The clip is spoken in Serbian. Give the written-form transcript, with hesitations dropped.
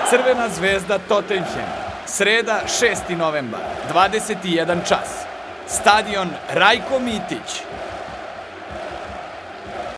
Crvena zvezda Tottenham, sreda 6. novembar, 21 čas. Stadion Rajko Mitić.